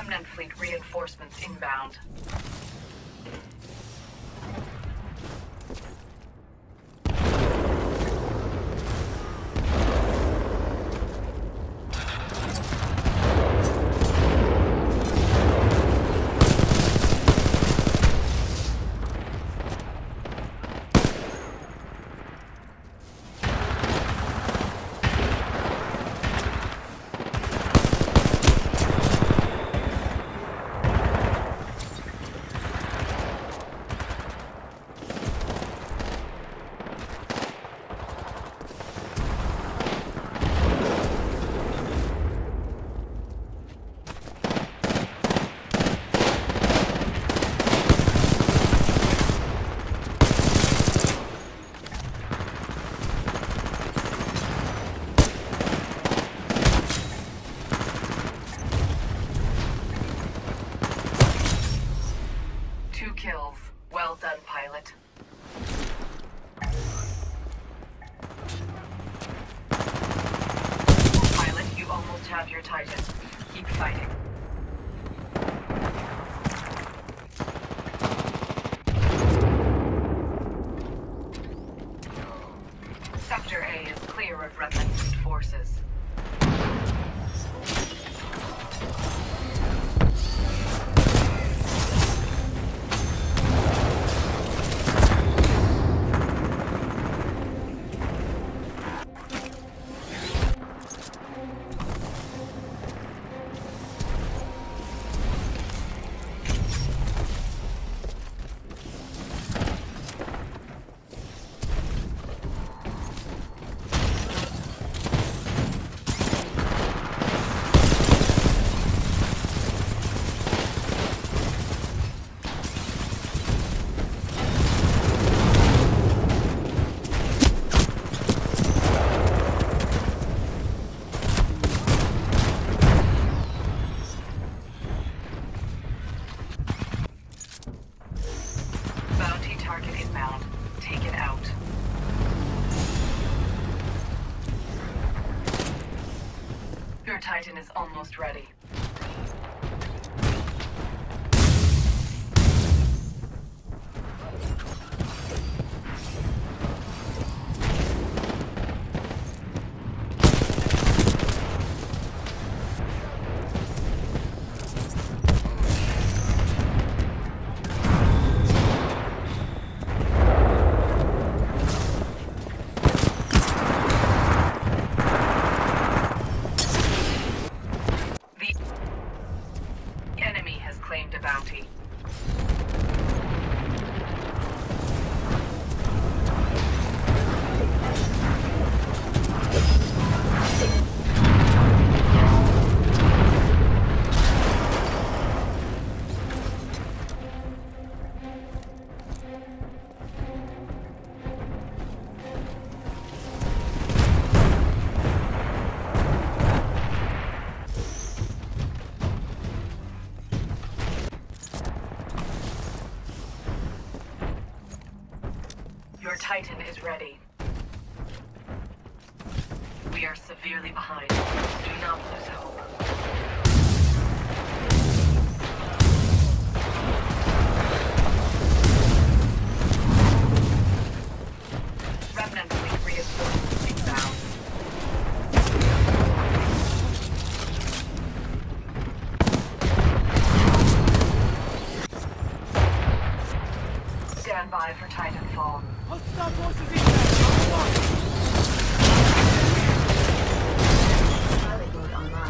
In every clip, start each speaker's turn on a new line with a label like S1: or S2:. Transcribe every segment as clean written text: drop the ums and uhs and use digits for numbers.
S1: Remnant fleet reinforcements inbound. Kills. Well done, pilot. Pilot, you almost have your Titan. Keep fighting. Sector A is clear of Remnant forces. Target inbound. Take it out. Your Titan is almost ready. Claimed a bounty. Your Titan is ready. We are severely behind. Do not lose hope. Remnant fleet reinforcements inbound. Stand by for Titanfall.
S2: Hostile forces inbound!
S3: Pilot mode online.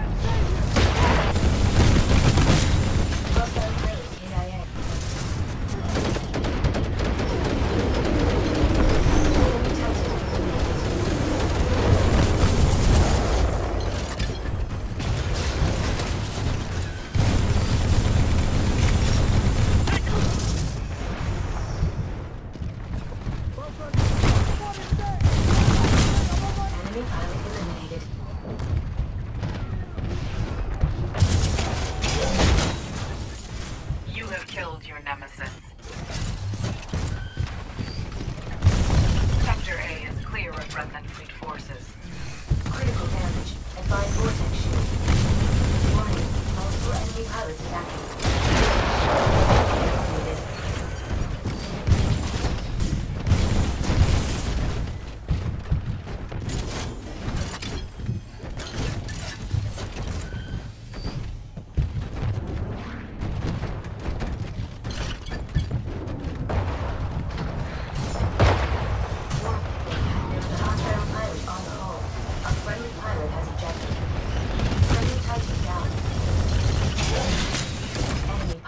S3: Hostile pilot KIA.
S1: Killed your nemesis. Sector A is clear of Remnant fleet forces.
S3: Critical damage. Advise vortex shield. Warning. Multiple enemy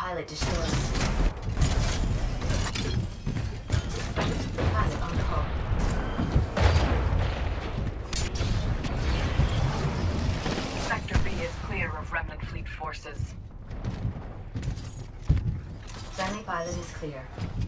S3: pilot destroyed. Pilot on call.
S1: Sector B is clear of Remnant Fleet forces.
S3: Friendly pilot is clear.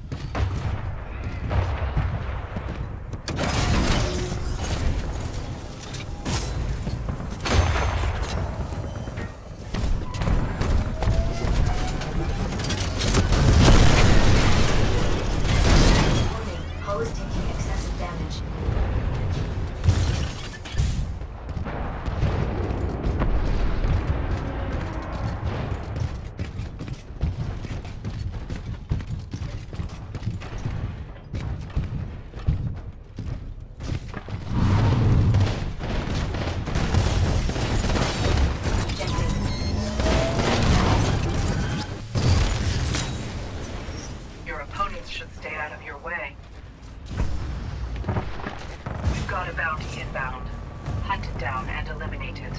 S3: Warning, hull is taking excessive damage.
S1: Your opponents should stay out of your way. We've got a bounty inbound. Hunt it down and eliminate it.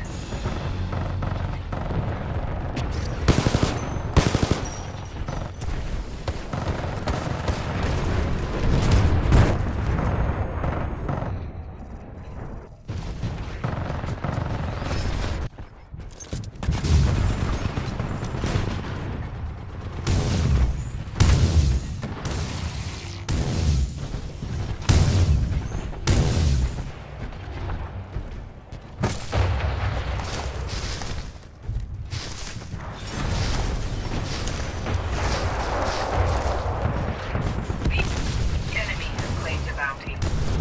S1: The enemy has claimed a bounty.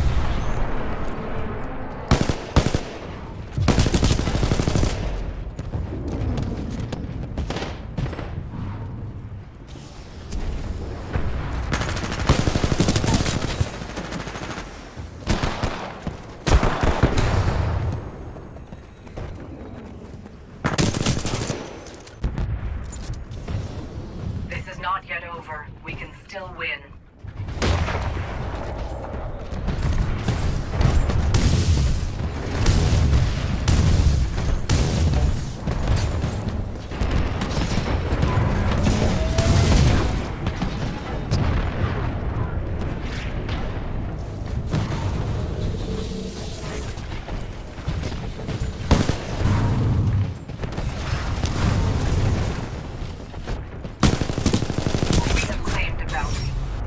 S1: This is not yet over. We can still win. We have claimed a bounty.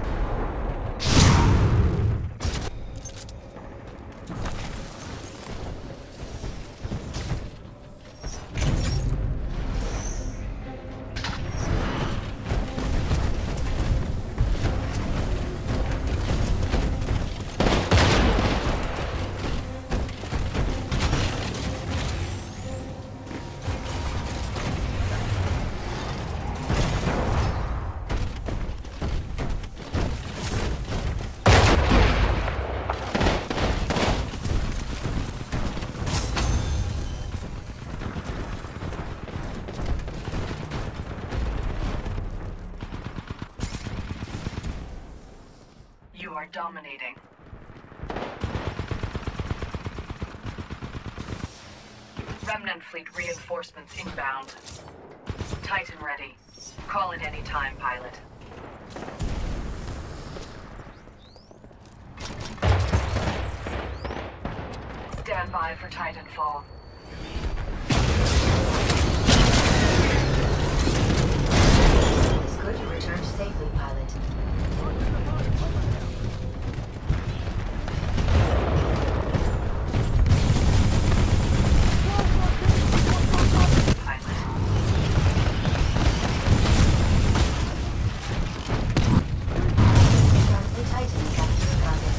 S1: You are dominating. Remnant Fleet reinforcements inbound. Titan ready. Call it any time, pilot. Stand by for Titanfall.
S3: It's good you returned safely, pilot. Friendly Titan captured target.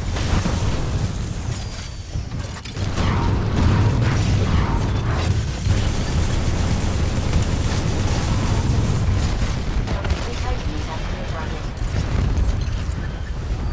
S3: Friendly Titan captured target.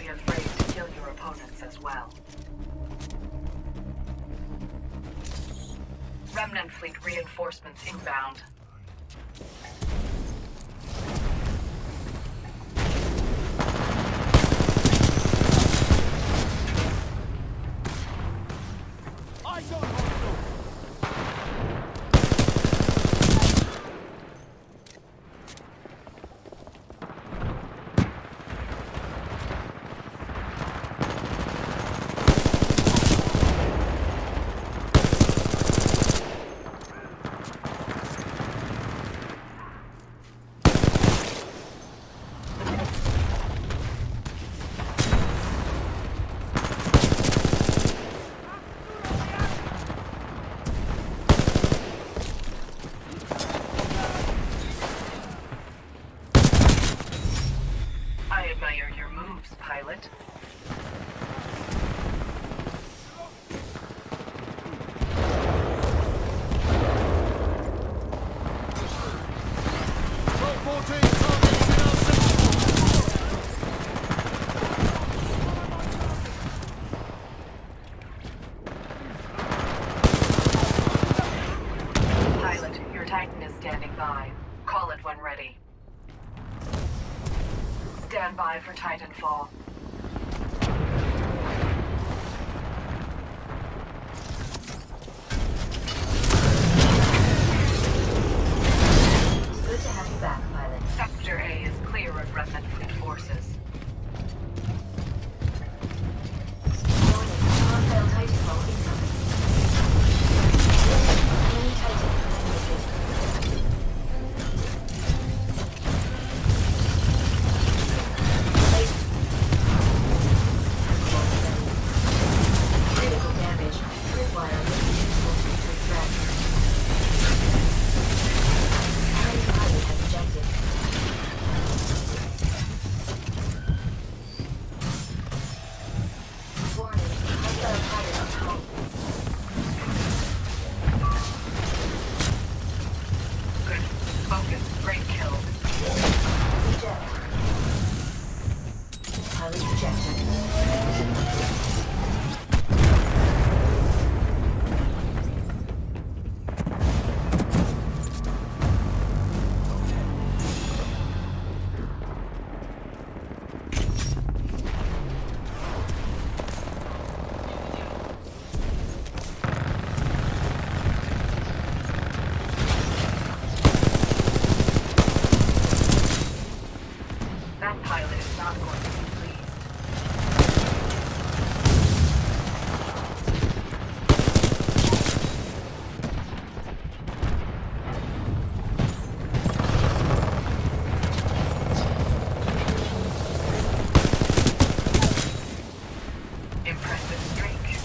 S1: be afraid to kill your opponents as well. Remnant fleet reinforcements inbound.
S2: Eyes on hostile!
S1: I admire your moves, pilot. Pilot, your Titan is standing by. Call it when ready. Stand by for Titanfall.
S3: It's good to have you back, pilot.
S1: Sector A is clear of Remnant fleet forces.
S3: Warning, hostile Titanfall incoming. Enemy Titan eliminated. Critical damage. Tripwire useful to threat. Enemy pilot has ejected. Warning, hostile pilot on home.
S1: Good. Focus. Great kill.
S3: Eject. Pilot ejected.
S1: That pilot is not going to be pleased. Impressive streak.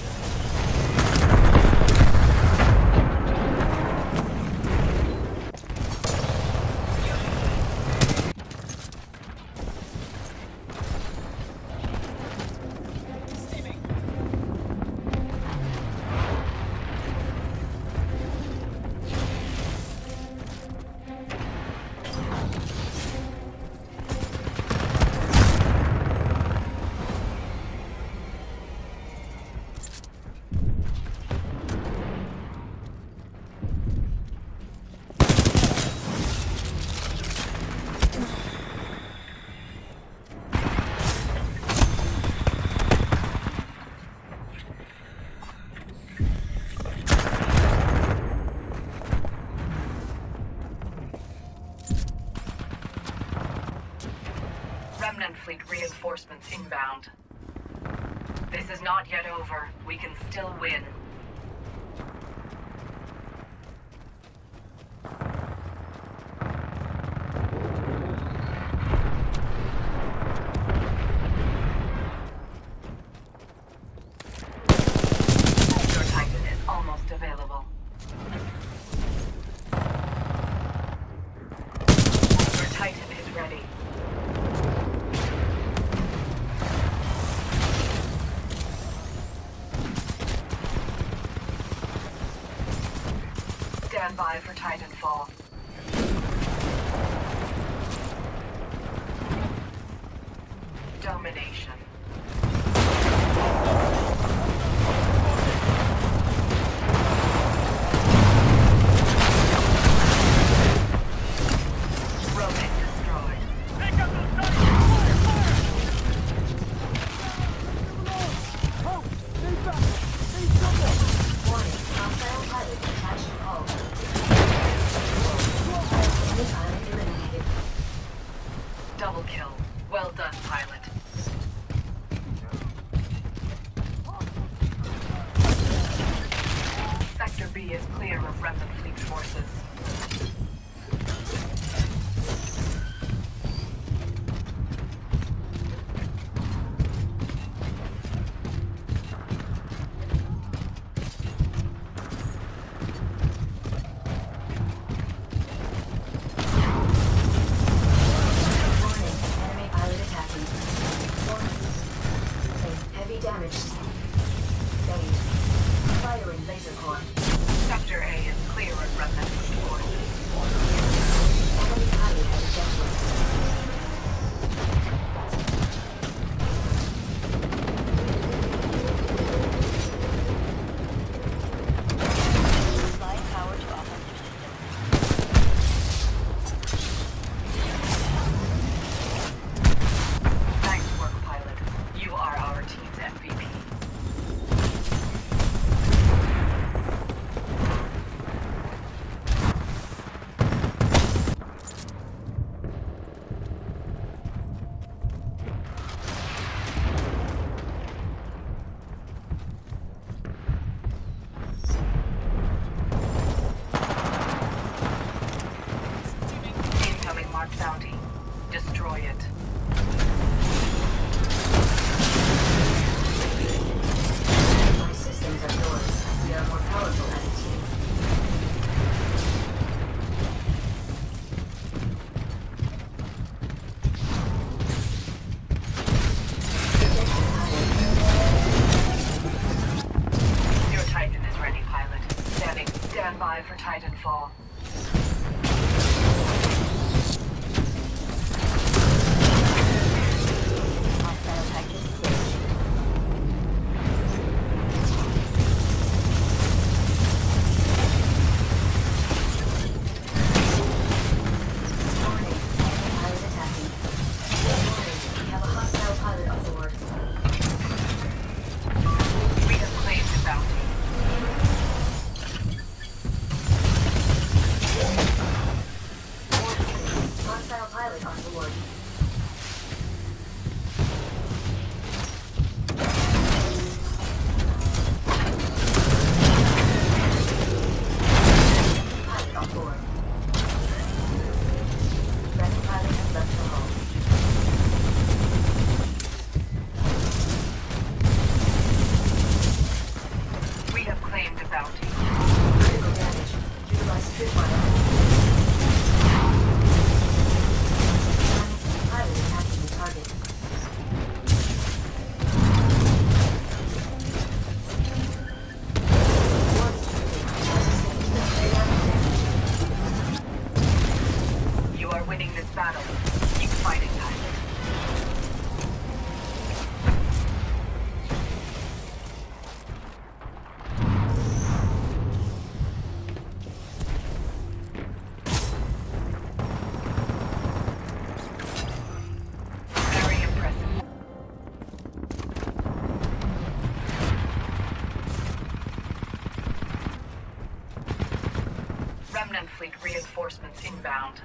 S1: Remnant fleet reinforcements inbound. This is not yet over. We can still win. Your Titan is almost available. Your Titan is ready. Stand by for Titanfall. Domination. kill. Well done, pilot. Sector B is clear of Remnant Fleet forces.
S3: Damage. Saved. Firing laser core.
S1: Sector A is clear of Remnant Fleet forces.
S3: Enemy pilot has ejected.
S4: Flying power to offensive system.
S1: Nice work, pilot. You are our team's MVP. Incoming marked bounty. Destroy it.
S3: My systems are yours. We are more powerful as a team.
S1: Your Titan is ready, pilot. Stand by for Titanfall.
S4: Hostile Titan engaged.
S3: Warning. Enemy pilot attacking. Warning. We have a hostile pilot on board.
S1: We have claimed the bounty.
S3: Hostile pilot on board. Pilot on board. Friendly pilot has left the hull.
S1: We have claimed the bounty.
S3: Critical damage. Utilize Tripwire. Pilot attacking the target.
S1: You are winning this battle. Keep fighting, pilot. Very impressive. Remnant Fleet reinforcements inbound.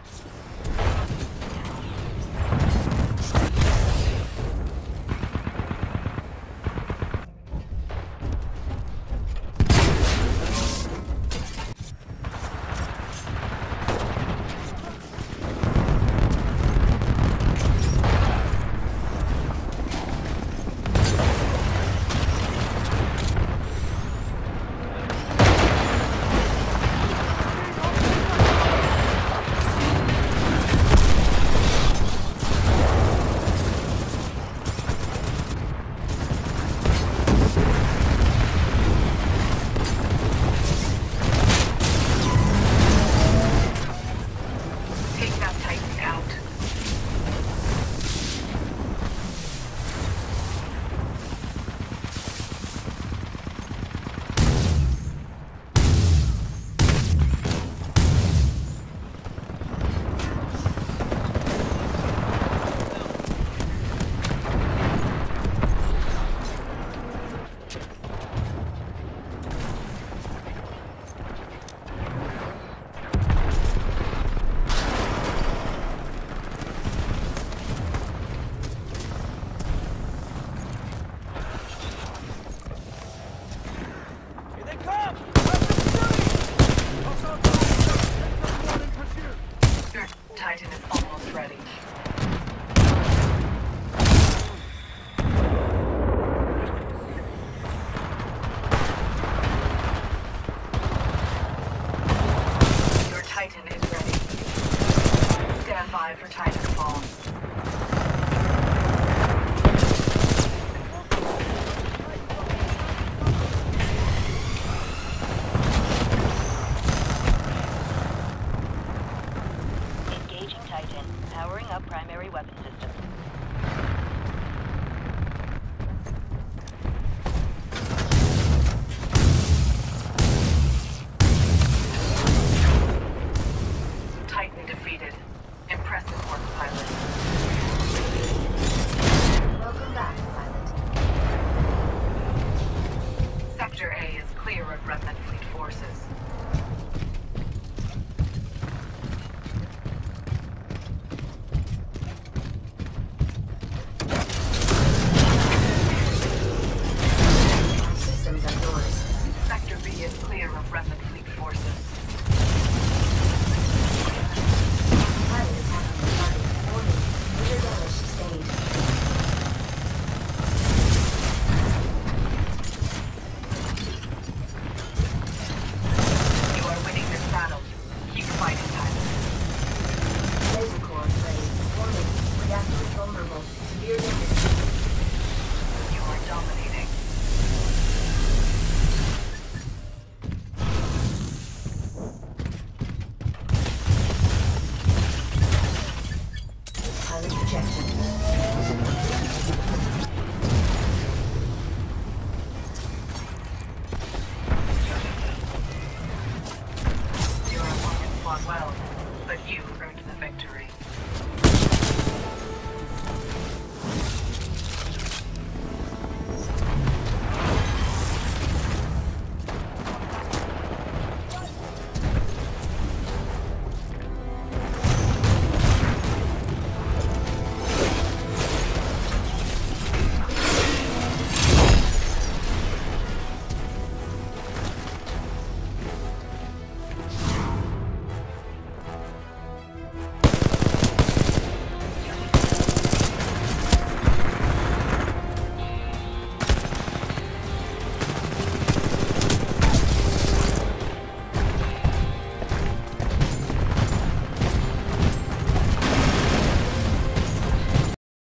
S1: 5 for Titanfall.
S4: Engaging Titan. Powering up primary weapon system.
S1: Titan defeated. Impressive work, pilot.
S3: Welcome back, pilot.
S1: Sector A is clear of Remnant Fleet forces.
S3: Our systems are yours.
S1: Sector B is clear of Remnant Fleet forces.
S3: Pilot attacking the target. Warning. Major damage sustained.
S1: You are winning this battle. Keep fighting, pilot.
S3: Laser core frayed. Warning. Reactor is vulnerable. Severe damage.
S1: You are dominating.
S3: Pilot projection.